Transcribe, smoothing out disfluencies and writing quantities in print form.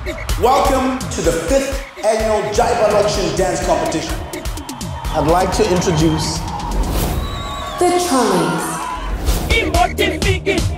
Welcome to the 5th annual Jaiba Lokshin Dance Competition. I'd like to introduce the Trolleys.